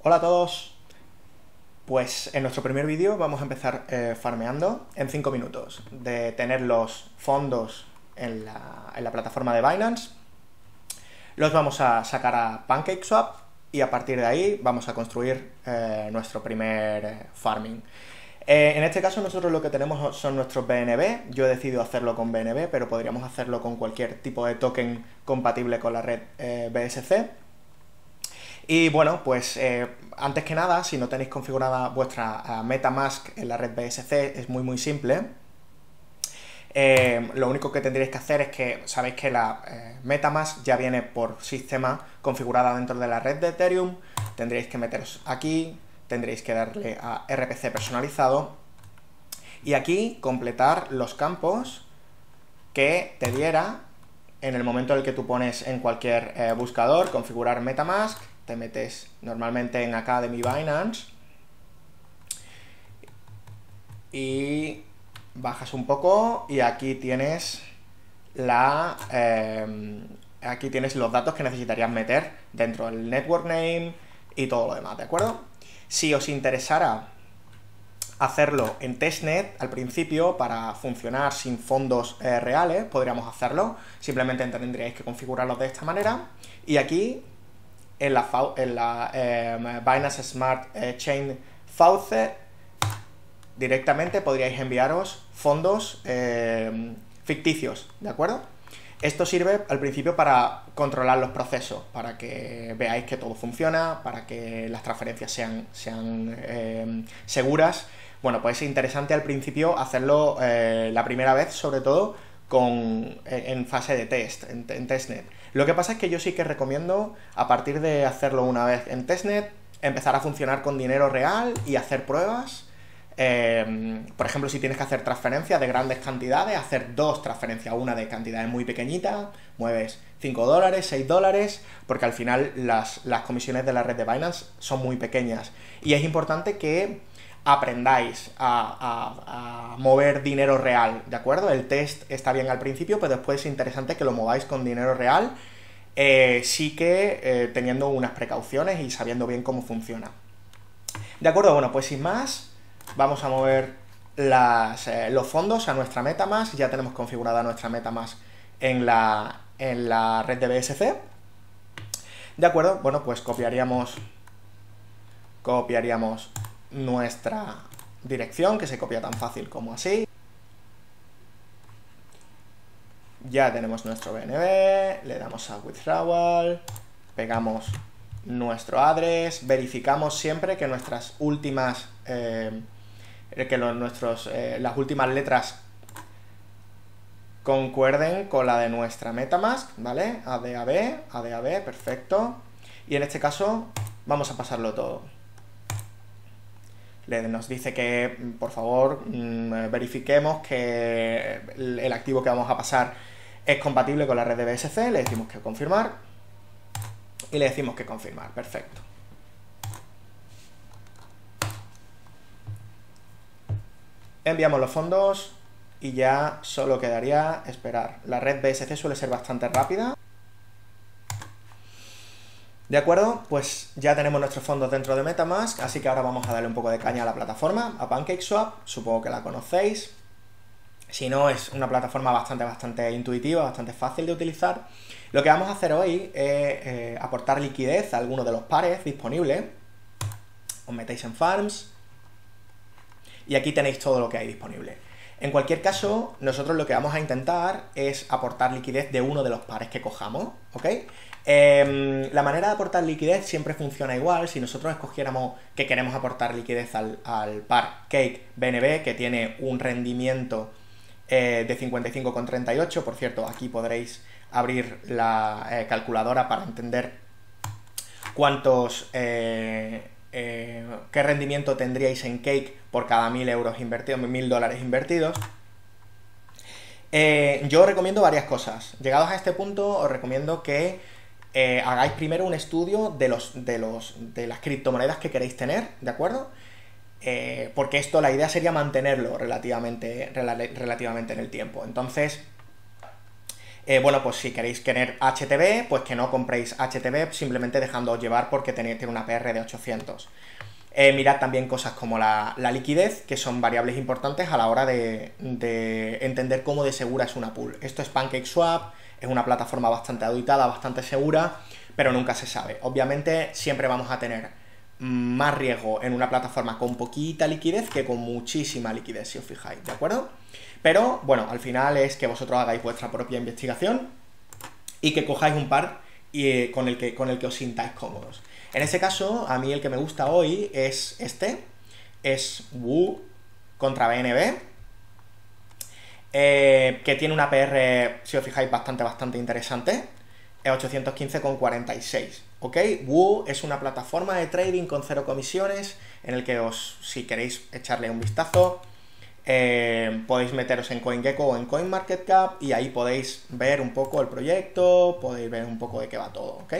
Hola a todos. Pues en nuestro primer vídeo vamos a empezar farmeando en 5 minutos. De tener los fondos en la plataforma de Binance, los vamos a sacar a PancakeSwap y a partir de ahí vamos a construir nuestro primer farming. En este caso nosotros lo que tenemos son nuestros BNB. Yo he decidido hacerlo con BNB, pero podríamos hacerlo con cualquier tipo de token compatible con la red BSC. Y bueno, pues antes que nada, si no tenéis configurada vuestra MetaMask en la red BSC, es muy simple. Lo único que tendréis que hacer es que sabéis que la MetaMask ya viene por sistema configurada dentro de la red de Ethereum. Tendréis que meteros aquí, tendréis que darle a RPC personalizado y aquí completar los campos que te diera en el momento en el que tú pones en cualquier buscador configurar MetaMask. Te metes normalmente en Academy Binance y bajas un poco y aquí tienes aquí tienes los datos que necesitarías meter dentro del network name y todo lo demás, ¿de acuerdo? Si os interesara hacerlo en testnet al principio para funcionar sin fondos reales, podríamos hacerlo. Simplemente tendríais que configurarlos de esta manera y aquí en la Binance Smart Chain Faucet directamente podríais enviaros fondos ficticios, ¿de acuerdo? Esto sirve al principio para controlar los procesos, para que veáis que todo funciona, para que las transferencias sean seguras. Bueno, pues es interesante al principio hacerlo la primera vez, sobre todo en fase de test, en testnet. Lo que pasa es que yo sí que recomiendo, a partir de hacerlo una vez en testnet, empezar a funcionar con dinero real y hacer pruebas. Por ejemplo, si tienes que hacer transferencias de grandes cantidades, hacer 2 transferencias, una de cantidades muy pequeñitas, mueves $5, $6, porque al final las comisiones de la red de Binance son muy pequeñas. Y es importante que aprendáis a mover dinero real, ¿de acuerdo? El test está bien al principio, pero después es interesante que lo mováis con dinero real, sí que teniendo unas precauciones y sabiendo bien cómo funciona. ¿De acuerdo? Bueno, pues sin más, vamos a mover los fondos a nuestra MetaMask. Ya tenemos configurada nuestra MetaMask en la red de BSC. ¿De acuerdo? Bueno, pues copiaríamos nuestra dirección, que se copia tan fácil como así. Ya tenemos nuestro BNB, le damos a Withdrawal, pegamos nuestro address, verificamos siempre que nuestras últimas las últimas letras concuerden con la de nuestra MetaMask, ¿vale? ADAB, perfecto. Y en este caso vamos a pasarlo todo. Nos dice que, por favor, verifiquemos que el activo que vamos a pasar es compatible con la red de BSC. Le decimos que confirmar y le decimos que confirmar, perfecto. Enviamos los fondos y ya solo quedaría esperar. La red BSC suele ser bastante rápida. ¿De acuerdo? Pues ya tenemos nuestros fondos dentro de MetaMask, así que ahora vamos a darle un poco de caña a la plataforma, a PancakeSwap. Supongo que la conocéis. Si no, es una plataforma bastante intuitiva, bastante fácil de utilizar. Lo que vamos a hacer hoy es aportar liquidez a alguno de los pares disponibles. Os metéis en Farms y aquí tenéis todo lo que hay disponible. En cualquier caso, nosotros lo que vamos a intentar es aportar liquidez de uno de los pares que cojamos, ¿ok? La manera de aportar liquidez siempre funciona igual. Si nosotros escogiéramos que queremos aportar liquidez al par Cake BNB, que tiene un rendimiento de 55,38, por cierto, aquí podréis abrir la calculadora para entender qué rendimiento tendríais en Cake por cada 1.000 euros invertidos, 1.000 dólares invertidos. Yo os recomiendo varias cosas. Llegados a este punto, os recomiendo que hagáis primero un estudio de las criptomonedas que queréis tener, ¿de acuerdo? Porque esto, la idea sería mantenerlo relativamente en el tiempo. Entonces, Bueno, pues si queréis tener HTB, pues que no compréis HTB simplemente dejándoos llevar porque tiene una PR de 800. Mirad también cosas como la liquidez, que son variables importantes a la hora de entender cómo de segura es una pool. Esto es PancakeSwap, es una plataforma bastante auditada, bastante segura, pero nunca se sabe. Obviamente siempre vamos a tener más riesgo en una plataforma con poquita liquidez que con muchísima liquidez, si os fijáis, ¿de acuerdo? Pero, bueno, al final es que vosotros hagáis vuestra propia investigación y que cojáis un par con el que os sintáis cómodos. En este caso, a mí el que me gusta hoy es es WU contra BNB, que tiene una PR, si os fijáis, bastante interesante, es 815,46, ¿ok? WU es una plataforma de trading con 0 comisiones, en el que si queréis echarle un vistazo, podéis meteros en CoinGecko o en CoinMarketCap y ahí podéis ver un poco el proyecto, podéis ver un poco de qué va todo, ¿ok?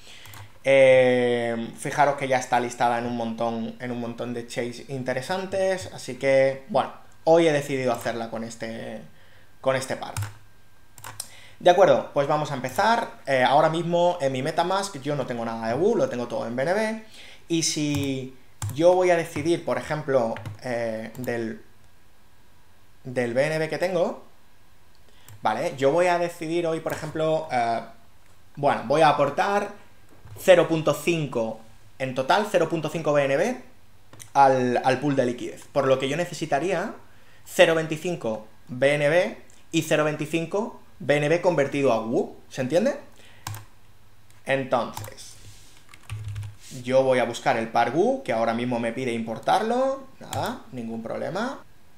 Fijaros que ya está listada en un montón de chains interesantes, así que, bueno, hoy he decidido hacerla con este par. De acuerdo, pues vamos a empezar. Ahora mismo en mi MetaMask yo no tengo nada de WU, lo tengo todo en BNB, y si yo voy a decidir, por ejemplo, del BNB que tengo, ¿vale? Yo voy a decidir hoy, por ejemplo, bueno, voy a aportar 0.5 en total, 0.5 BNB al pool de liquidez, por lo que yo necesitaría 0.25 BNB y 0.25 BNB convertido a WU, ¿se entiende? Entonces, yo voy a buscar el par WU, que ahora mismo me pide importarlo, nada, ningún problema.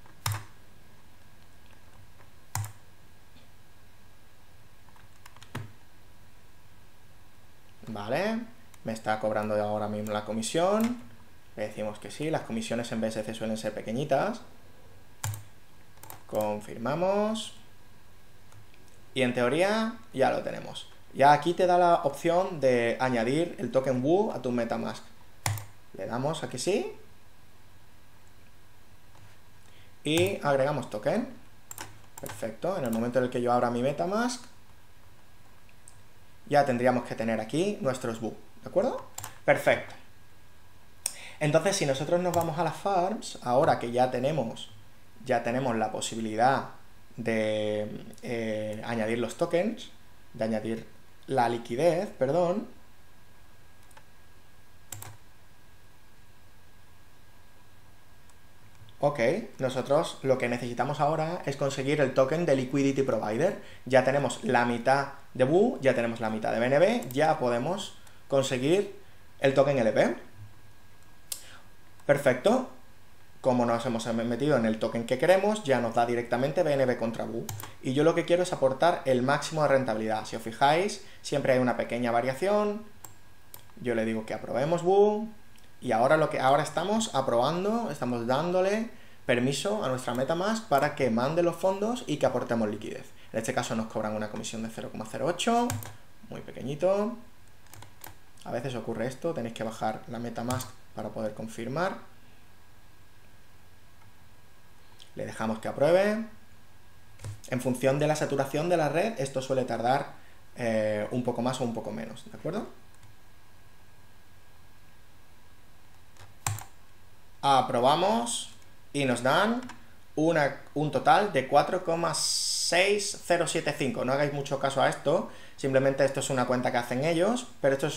Vale, me está cobrando ahora mismo la comisión, le decimos que sí, las comisiones en BSC suelen ser pequeñitas, confirmamos, y en teoría ya lo tenemos. Ya aquí te da la opción de añadir el token WU a tu MetaMask. Le damos a que sí, y agregamos token. Perfecto, en el momento en el que yo abra mi MetaMask, ya tendríamos que tener aquí nuestros WU, ¿de acuerdo? Perfecto. Entonces, si nosotros nos vamos a las farms, ahora que ya tenemos la posibilidad de añadir los tokens, de añadir la liquidez, perdón. Ok, nosotros lo que necesitamos ahora es conseguir el token de Liquidity Provider. Ya tenemos la mitad de WU, ya tenemos la mitad de BNB, ya podemos conseguir el token LP. Perfecto. Como nos hemos metido en el token que queremos, ya nos da directamente BNB contra WU. Y yo lo que quiero es aportar el máximo de rentabilidad. Si os fijáis, siempre hay una pequeña variación. Yo le digo que aprobemos WU. Y ahora estamos aprobando, estamos dándole permiso a nuestra MetaMask para que mande los fondos y que aportemos liquidez. En este caso nos cobran una comisión de 0,08, muy pequeñito. A veces ocurre esto, tenéis que bajar la MetaMask para poder confirmar. Le dejamos que apruebe. En función de la saturación de la red, esto suele tardar un poco más o un poco menos, ¿de acuerdo? Aprobamos y nos dan un total de 4,6075. No hagáis mucho caso a esto, simplemente esto es una cuenta que hacen ellos, pero esto es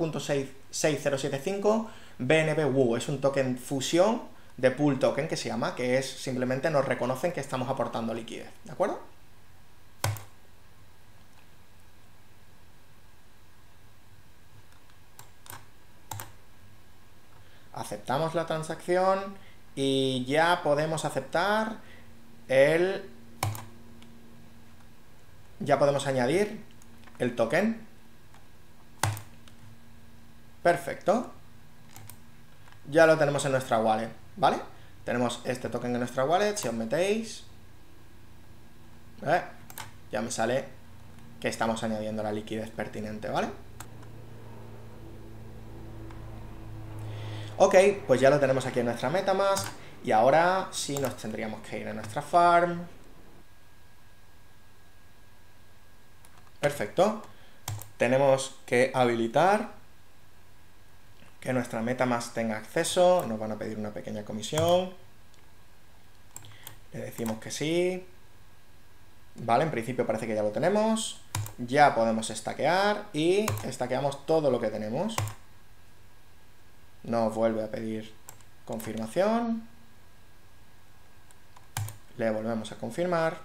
4,6075 BNB WU. Es un token fusión de pool token que se llama, que es simplemente nos reconocen que estamos aportando liquidez, ¿de acuerdo? Aceptamos la transacción y ya podemos aceptar ya podemos añadir el token. Perfecto. Ya lo tenemos en nuestra wallet, ¿vale? Tenemos este token en nuestra wallet, si os metéis, ya me sale que estamos añadiendo la liquidez pertinente, ¿vale? Ok, pues ya lo tenemos aquí en nuestra MetaMask y ahora sí nos tendríamos que ir a nuestra farm. Perfecto. Tenemos que habilitar que nuestra MetaMask tenga acceso. Nos van a pedir una pequeña comisión. Le decimos que sí. Vale, en principio parece que ya lo tenemos. Ya podemos stackear y stackeamos todo lo que tenemos. Nos vuelve a pedir confirmación. Le volvemos a confirmar.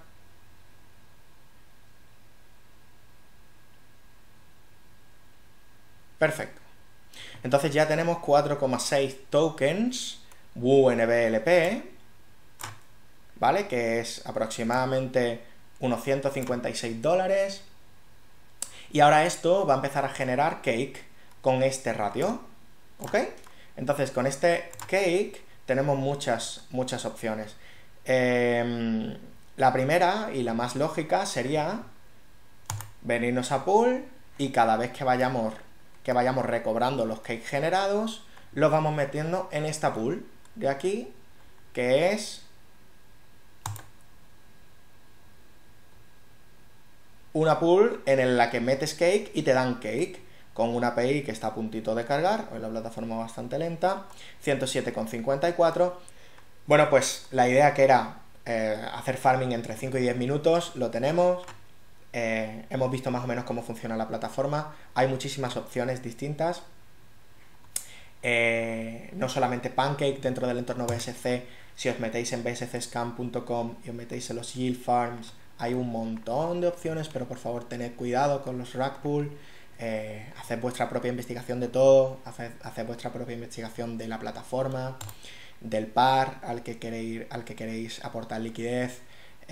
Perfecto. Entonces ya tenemos 4,6 tokens WNBLP, ¿vale? Que es aproximadamente unos $156. Y ahora esto va a empezar a generar cake con este ratio, ¿ok? Entonces con este cake tenemos muchas opciones. La primera y la más lógica sería venirnos a pool y cada vez que vayamos recobrando los cakes generados, los vamos metiendo en esta pool de aquí, que es una pool en la que metes cake y te dan cake, con una API que está a puntito de cargar, hoy la plataforma bastante lenta, 107,54. Bueno, pues la idea que era hacer farming entre 5 y 10 minutos, lo tenemos. Hemos visto más o menos cómo funciona la plataforma. Hay muchísimas opciones distintas. No solamente Pancake dentro del entorno BSC. Si os metéis en bscscam.com y os metéis en los yield farms, hay un montón de opciones, pero por favor tened cuidado con los rug pool. Haced vuestra propia investigación de todo. Haced vuestra propia investigación de la plataforma, del par al que queréis aportar liquidez.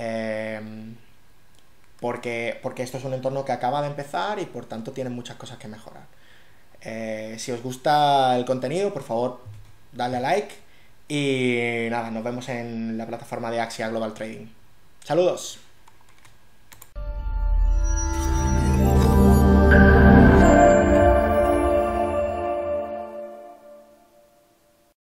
Porque esto es un entorno que acaba de empezar y por tanto tiene muchas cosas que mejorar. Si os gusta el contenido, por favor, dadle a like y nada, nos vemos en la plataforma de Axia Global Trading. ¡Saludos!